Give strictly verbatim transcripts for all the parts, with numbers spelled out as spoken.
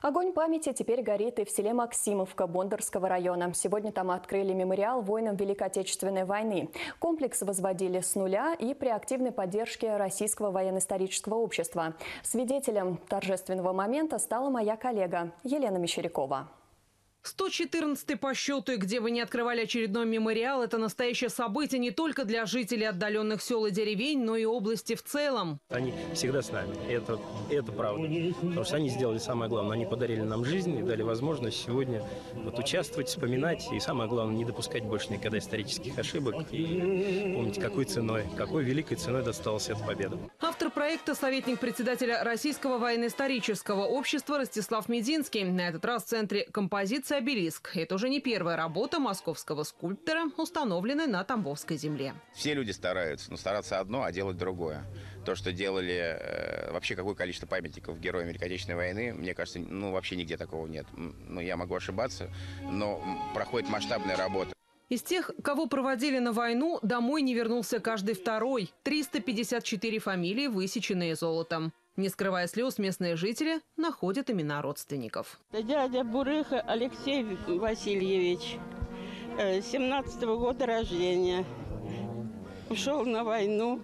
Огонь памяти теперь горит и в селе Максимовка Бондарского района. Сегодня там открыли мемориал воинам Великой Отечественной войны. Комплекс возводили с нуля и при активной поддержке Российского военно-исторического общества. Свидетелем торжественного момента стала моя коллега Елена Мещерякова. сто четырнадцатый по счету, и где вы не открывали очередной мемориал, это настоящее событие не только для жителей отдаленных сел и деревень, но и области в целом. Они всегда с нами, и это, это правда. Потому что они сделали самое главное, они подарили нам жизнь и дали возможность сегодня вот участвовать, вспоминать, и самое главное, не допускать больше никогда исторических ошибок. И помните, какой ценой, какой великой ценой досталась эта победа. Автор проекта – советник председателя Российского военно-исторического общества Ростислав Мединский. На этот раз в центре композиции «Обелиск». Это уже не первая работа московского скульптора, установленная на Тамбовской земле. Все люди стараются, но стараться одно, а делать другое. То, что делали, э, вообще какое количество памятников героям Великой Отечественной войны, мне кажется, ну вообще нигде такого нет. Ну, я могу ошибаться, но проходит масштабная работа. Из тех, кого проводили на войну, домой не вернулся каждый второй. триста пятьдесят четыре фамилии, высеченные золотом. Не скрывая слез, местные жители находят имена родственников. Дядя Бурыха Алексей Васильевич, семнадцатого года рождения. Ушел на войну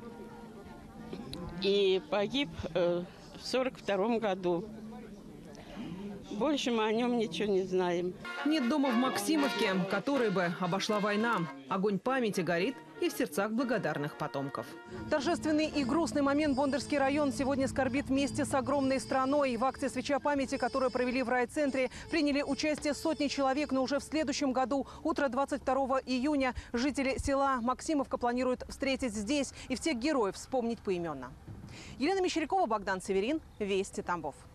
и погиб в сорок втором году. Больше мы о нем ничего не знаем. Нет дома в Максимовке, который бы обошла война. Огонь памяти горит и в сердцах благодарных потомков. Торжественный и грустный момент Бондарский район сегодня скорбит вместе с огромной страной. В акции «Свеча памяти», которую провели в райцентре, приняли участие сотни человек. Но уже в следующем году, утро двадцать второго июня, жители села Максимовка планируют встретить здесь и всех героев вспомнить поименно. Елена Мещерякова, Богдан Северин. Вести, Тамбов.